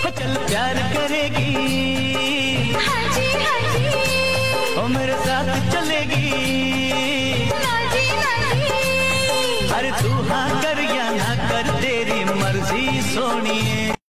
चल प्यार करेगी, हाँ जी हाँ जी, ओ मेरे साथ चलेगी, ना जी ना जी। अरे तू हाँ कर या ना कर तेरी मर्जी सोनिए।